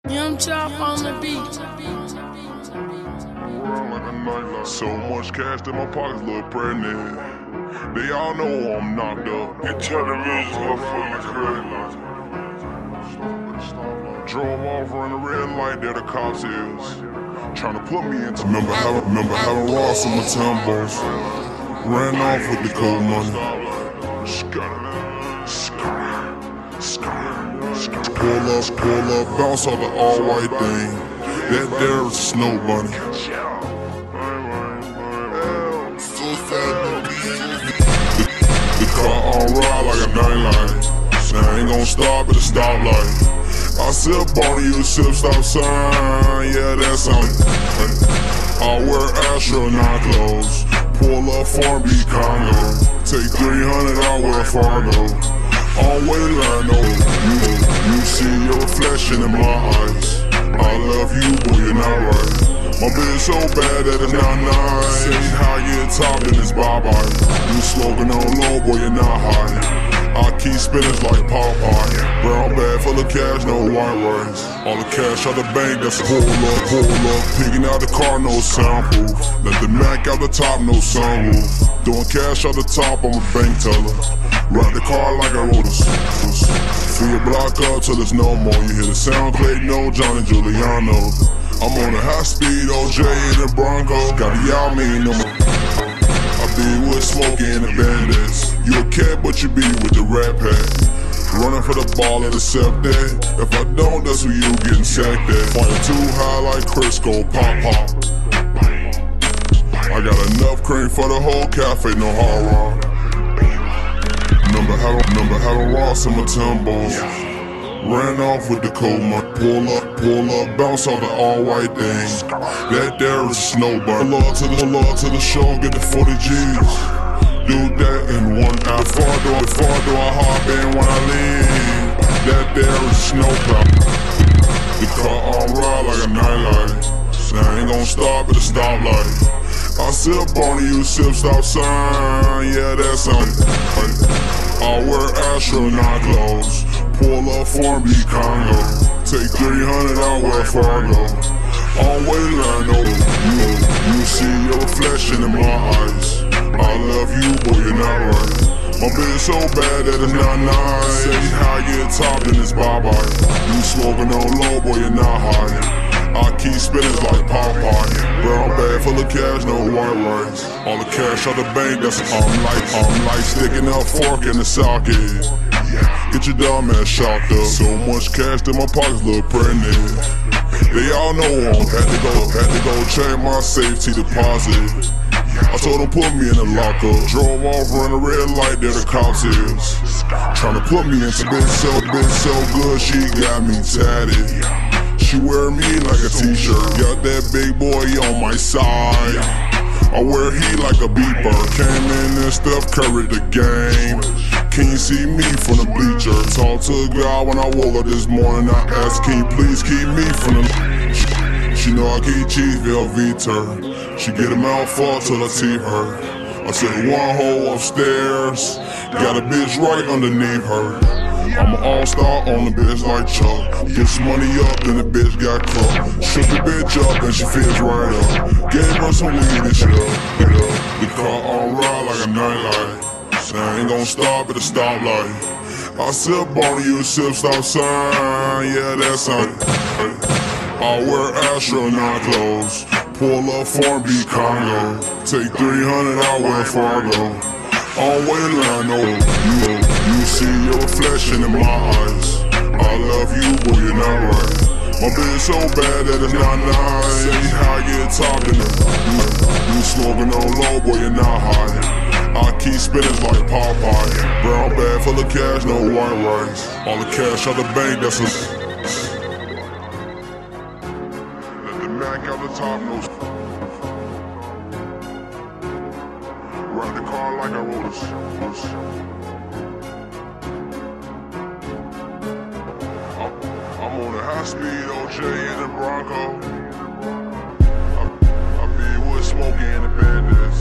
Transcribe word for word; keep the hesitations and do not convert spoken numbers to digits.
Young Chop on the beat. So much cash that my pockets look pregnant. They all know I'm knocked up. And tell the music up for your credit. Drove off running a red light, there the cops is trying to put me into. Remember having, remember having Ross on my tumbos. Ran off with the cold money. Pull up, pull up, bounce off the all-white thing. That there is a snow bunny. The car on ride like a nightlight. Now I ain't gon' stop at a stoplight. I sip on you, sip stop sign. Yeah, that's on it. I wear astronaut clothes. Pull up Farm B Congo. Take three hundred, I wear Fargo. On Waylando, you, you see your reflection in my eyes. I love you, boy, you're not right. My bitch so bad that it's not nice. Say how you get top, then it's bye-bye. You smoking on low, boy, you're not high. I keep spinning like Popeye. Brown bag full of cash, no white rice. All the cash out the bank, that's a pull up, pull up. Picking out the car, no soundproof. Let the Mac out the top, no sunroof. Doing cash out the top, I'm a bank teller. Ride the car like I wrote a fill your block up till there's no more. You hear the sound click, no Johnny Giuliano. I'm on a high speed, O J in the Bronco. Got the y'all mean no more. I be with Smokey and the Bandits. You a cat, but you be with the Rat Pack. Running for the ball and accept that. If I don't, that's who you getting sacked at. Fire too high like Crisco, pop pop. I got enough cream for the whole cafe, no hard rock. Remember how, remember how the Ross in my tumbos. Ran off with the cold money. Pull up, pull up, bounce off the all-white thing. That there is a snowbird. Pull up to the, pull up to the show, get the forty G's. Do that in one hour. Before I do, before I do, I hop in when I leave. That there is a snowplow. The car on ride like a nightlight. Now I ain't gon' stop at a stoplight. I sip on you, sip stop sign. Yeah, that's on it. I wear astronaut clothes. Pull up Farm B Congo. Take three hundred, I wear Fargo. On Waylando, you, you see your reflection in my eyes. I love you, boy, you're not right. My bitch so bad that it's not nice. Say how you get top, then it's bye-bye. You smoking on low, boy, you're not high. I keep spinning like Popeye. Brown bag full of cash, no white rice. All the cash out the bank, that's I'm like, I'm like sticking a fork in the socket. Get your dumb ass shocked up. So much cash that my pockets look pregnant. They all know I'm had to go, had to go check my safety deposit. I told them put me in the lockup. Drove off running a red light, there the cops is trying to put me into bitch so, bitch so good, she got me tatted. She wear me like a t-shirt. Got that big boy on my side. I wear heat like a beeper. Came in and Steph Curry the game. Can you see me from the bleacher? Talked to a guy when I woke up this morning. I asked, can you please keep me from the... She know I keep cheese Velveeta. She get a mouthful till I teeth her. I said one hole upstairs. Got a bitch right underneath her. I'm an all-star on the bitch like Chuck. Get some money up, then the bitch got crunk. Shook the bitch up and she feels right up. Gave her some weed and shit up. The car on ride like a nightlight. Now I ain't gon' stop at a stoplight. I sip on you, sip stop sign. Yeah, that's on it. I wear astronaut clothes. Pull up Farm B Congo. Take three hundred, I wear Fargo. On Waylando, you, you see your reflection in my eyes. I love you, boy, you're not right. My bitch so bad that it's not nice. Say how you get top, then you, you smoking on low, boy, you're not high. I keep spinning like Popeye. Brown bag full of cash, no white rice. All the cash out the bank, that's a... Let the Mac out the top, no... Ride the car like I wrote a I'm, I'm on a high speed, O J in the Bronco. I, I be with Smokey and the Bandits.